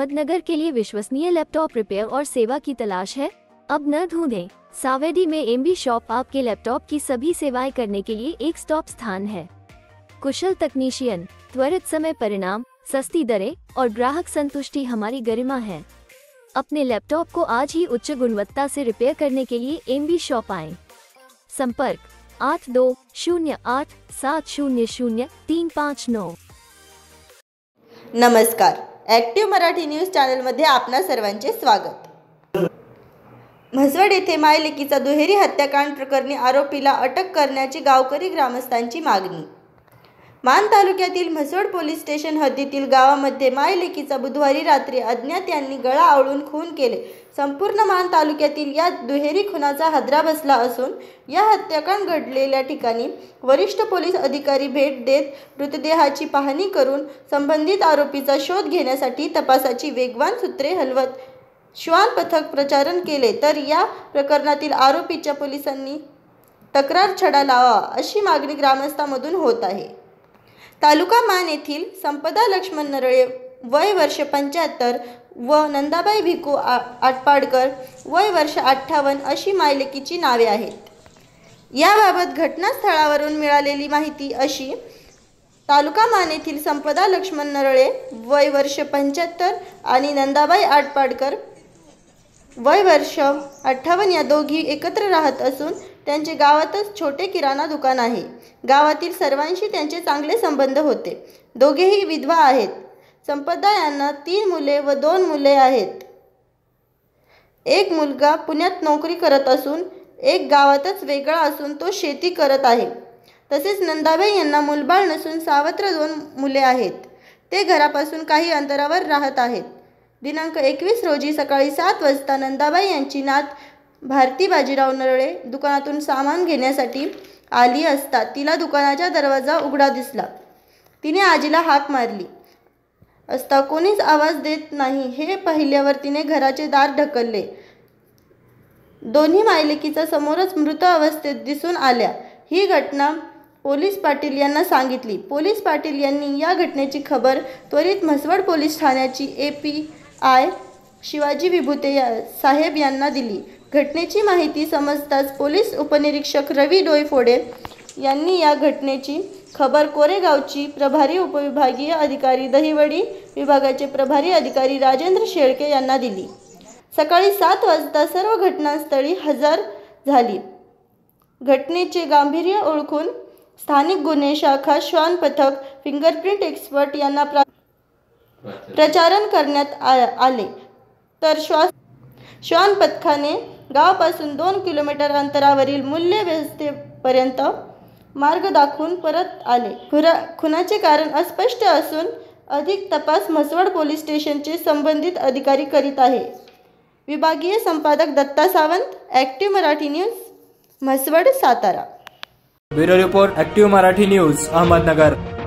अहमदनगर के लिए विश्वसनीय laptop repair और सेवा की तलाश है? अब न ढूंढें। सावेडी में एमबी शॉप आपके लैपटॉप की सभी सेवाएं करने के लिए एक स्टॉप स्थान है। कुशल तकनीशियन, त्वरित समय परिणाम, सस्ती दरें और ग्राहक संतुष्टि हमारी गरिमा है। अपने लैपटॉप को आज ही उच्च गुणवत्ता से रिपेयर करने के लिए एमबी शॉप आएं। संपर्क 8208700359। नमस्कार, ॲक्टिव्ह मराठी न्यूज चॅनलमध्ये आपणा सर्वांचे स्वागत। म्हसवड येथे मायलेकीचा दुहेरी हत्याकांड प्रकरणी आरोपीला अटक करण्याची गावकरी ग्रामस्थांची मागणी। मान तालुक्यातील म्हसवड पोलीस स्टेशन हद्दीतील गावामध्ये मायलेकीचा बुधवारी रात्री अज्ञातांनी गळा आवळून खून केले। संपूर्ण मान तालुक्यातील या दुहेरी खुनाचा हादरा बसला असून या हत्याकांड घडलेल्या ठिकाणी वरिष्ठ पोलीस अधिकारी भेट देत मृतदेहाची पाहणी करून संबंधित आरोपीचा शोध घेण्यासाठी तपासाची वेगवान सूत्रे हलवत श्वान पथक प्रचारण केले, तर या प्रकरणातील आरोपीच्या पोलिसांनी तक्रार छडा लावा अशी मागणी ग्रामस्थांमधून होत आहे। तालुका मान येथील संपदा लक्ष्मण नरळे वय वर्ष 75 व नंदाबाई भिकू आटपाडकर वय वर्ष 58 अशी मायलेकीची नावे आहेत। याबाबत घटनास्थळावरून मिळालेली माहिती अशी: तालुका मान येथील संपदा लक्ष्मण नरळे वय वर्ष 75 आणि नंदाबाई आटपाडकर वय वर्ष 58 या दोघी एकत्र राहत असून त्यांचे गावातच छोटे किराणा दुकान आहे। गावातील सर्वांशी त्यांचे चांगले संबंध होते। दोघेही विधवा आहेत। संपदा यांना 3 मुले व 2 मुले आहेत। एक मुलगा पुण्यात नोकरी करत असून एक गावातच वेगळा असून तो शेती करत आहे। तसेच नंदाबाई यांना मुलबाळ नसून सावत्र 2 मुले आहेत। ते घरापासून काही अंतरावर राहत आहेत। दिनांक 21 रोजी सकाळी 7 वाजता नंदाबाई यांची नात भारती बाजीराव नरळे दुकानातून सामान घेण्यासाठी आली असता तिला दुकानाचा दरवाजा उघडा दिसला। तिने आजीला हाक मारली असता कोणीच आवाज देत नाही हे पाहिल्यावर तिने घराचे दार ढकलले। दोन्ही मायलेकीचा समोरच मृत अवस्थेत दिसून आल्या। ही घटना पोलीस पाटील यांना सांगितली। पोलीस पाटील यांनी या घटनेची खबर त्वरित म्हसवड पोलीस ठाण्याची API शिवाजी विभूते साहेब यांना दिली। घटनेची माहिती समजताच पोलीस उपनिरीक्षक रवी डोईफोडे यांनी या घटनेची खबर कोरेगावची प्रभारी उपविभागीय अधिकारी दहिवडी विभागाचे प्रभारी अधिकारी राजेंद्र शेळके यांना दिली। सकाळी 7 वाजता सर्व घटनास्थळी हजर झाली। घटनेचे गांभीर्य ओळखून स्थानिक गुन्हे शाखा श्वान पथक फिंगरप्रिंट एक्सपर्ट यांना प्रचारण करण्यात आले, तर श्वान पथकाने गावापासून 2 किलोमीटर अंतरावरील मूल्य व्यवस्थेपर्यंत मार्ग दाखवून परत आले। खुनाचे कारण अस्पष्ट असून अधिक तपास म्हसवड पोलीस स्टेशनचे संबंधित अधिकारी करीत आहे। विभागीय संपादक Datta Sawant, active Marathi news, Mhaswad, Satara. Bureau report, active Marathi news, Ahmednagar.